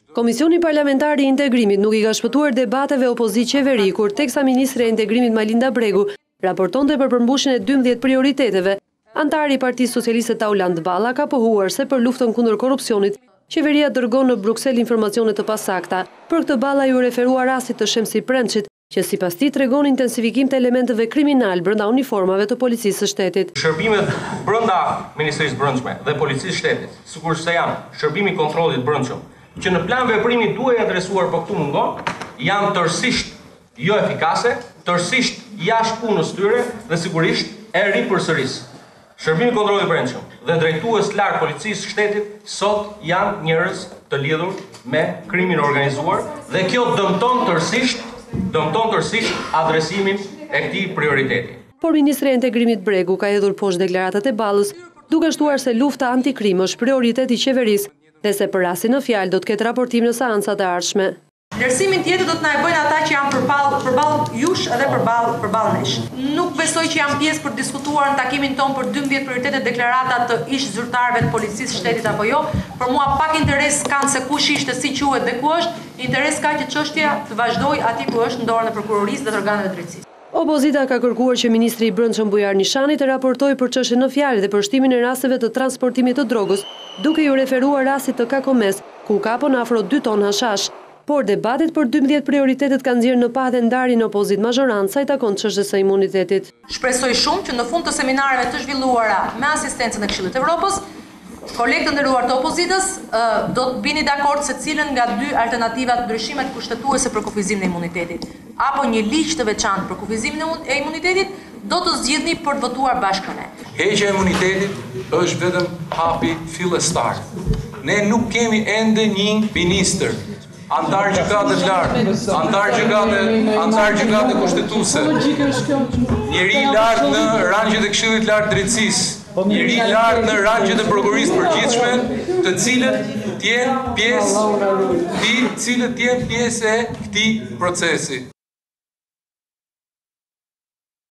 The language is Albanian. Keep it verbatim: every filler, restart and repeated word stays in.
Komisioni Parlamentar i Integrimit nuk i ka shpëtuar debateve opozit qeveri, kur teksa Ministre e Integrimit Malinda Bregu raportonte për përmbushjen e dymbëdhjetë prioriteteve, antari i Partisë Socialiste Tauland Balla ka pohuar se për luftën kundër korrupsionit, qeveria dërgon në Bruksel informacione të pasakta. Për këtë Balla ju referua rastit të Shemsi Premçit, që sipas tij tregon intensifikim të elementeve kriminal brenda uniformave të policisë së shtetit. Shërbimet brenda Ministrisë Brendshme dhe Policisë së Shtetit, sigurisht se janë shërbimi i kontrollit brendshëm, që në plan veprimi duhet adresuar për këtu mungon, janë tërësisht jo efikase, tërësisht jashtë punës tyre dhe sigurisht e ripërsëris. Shërbimi i kontrollit brendshëm dhe drejtues larg policisë së shtetit sot janë njerëz të lidhur me krimin organizuar dhe kjo dëmton tërësisht, dëmton tërësisht adresimin e këtij prioriteti. Por Ministri i Integrimit Bregu ka hedhur poshtë deklaratat e Ballës, duke shtuar se lufta antikrim është prioritet i qeverisë dhe se për rastin në fjalë do të ketë raportim në seancat e ardhshme. Vlerësimin tjetër do të na e bëjnë ata që janë përballë përballë jush edhe përballë përballë nesh. Nuk besoj që jam pjesë për diskutuar në takimin ton për dymbëdhjetë prioritetet deklarata të ish zyrtarëve të policisë së shtetit apo jo. Për mua pak interes kanë se kush ishte, si quhet dhe ku është. Interes ka që çështja të vazhdojë aty ku është, në dorën e prokurorisë dhe të organeve drejtësisë. Opozita ka kërkuar që Ministri i Brendshëm Bujar Nishani të raportojë për çështjen në fjalë dhe për shtimin e rasteve të transportimit të drogës, duke ju referuar rastit të Kakomes, ku kapon afro dy ton hashash. Por debatet për dymbëdhjetë prioritetet kanë nxjerrë në pa dhe ndarjen e opozit majorancë sa i takon çështjes së imunitetit. Shpresoj shumë që në fund të seminareve të zhvilluara me asistencën e Këshillit të Evropës, kolegët e nderuar të opozitës do të bini dakord se cilën nga dy alternativat ndryshimet kushtetuese për kufizimin e imunitetit apo një ligj të veçantë për kufizimin e imunitetit do të zgjidhni për të votuar bashkë me ne. Heqja e imunitetit është vetëm hapi fillestar. Ne nuk kemi ende një ministër antar gjykate lartë, antar gjykate, antar gjykate kushtetuese, njeri i lartë në rangjet e Këshillit Lart Drejtësisë, njeri i lartë në rangjet e prokurorisë përgjithshme, të cilët të jenë pjesë, të cilët të jenë pjesë e këtij procesi.